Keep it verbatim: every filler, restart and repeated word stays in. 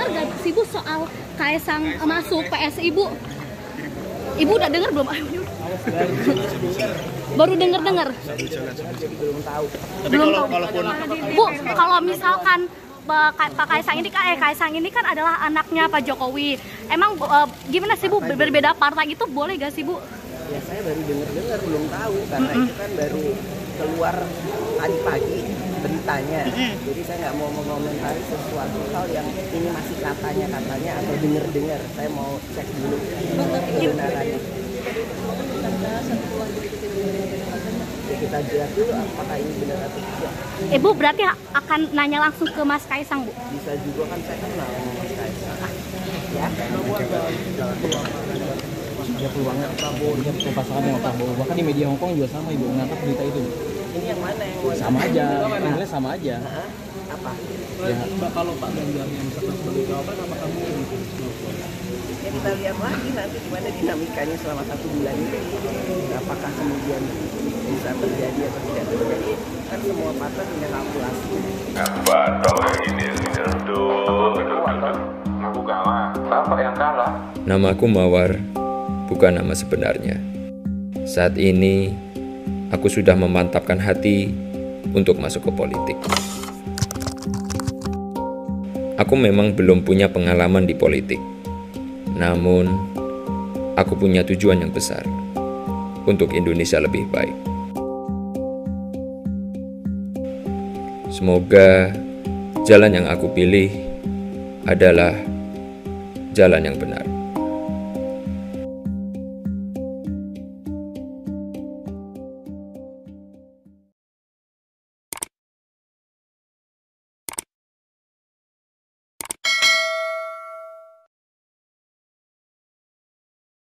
dengar gak sih Bu soal Kaisang masuk P S I Bu? Ibu udah dengar belum? Baru dengar-dengar. Belum tahu. Belum tahu. Bu, kalau misalkan Pak Kaisang ini kan eh Kaisang ini kan adalah anaknya Pak Jokowi. Emang uh, gimana sih Bu berbeda partai itu boleh gak sih Bu? Ya saya baru dengar-dengar belum tahu karena mm -hmm. itu kan baru keluar tadi pagi beritanya. Mm -hmm. Jadi saya nggak mau mengomentari sesuatu hal yang ini masih katanya-katanya atau dengar-dengar. Saya mau cek dulu kebenarannya. Ya, kita jelas dulu apakah ini benar atau tidak. Ibu berarti akan nanya langsung ke Mas Kaisang Bu? Bisa juga kan saya kenal sama Mas Kaisang. Ya. Ya peluangnya Prabowo, dia pasangan dengan Prabowo. Bahkan di media Hongkong juga sama Ibu mengangkat berita itu. Ini yang mana yang sama aja, nilai sama aja. Hah? Apa? Ya. Kalau Pak Ganjar yang misalkan sebagai cawapres, apakah mungkin itu? Ya kita lihat lagi nanti gimana dinamikanya selama satu bulan ini. Apakah kemudian bisa terjadi atau tidak terjadi? Kan semua partai punya kalkulasi. Apa toh ini sudah tuh, aku kalah, bapak yang kalah. Namaku Mawar, bukan nama sebenarnya. Saat ini, aku sudah memantapkan hati untuk masuk ke politik. Aku memang belum punya pengalaman di politik. Namun, aku punya tujuan yang besar untuk Indonesia lebih baik. Semoga jalan yang aku pilih adalah jalan yang benar.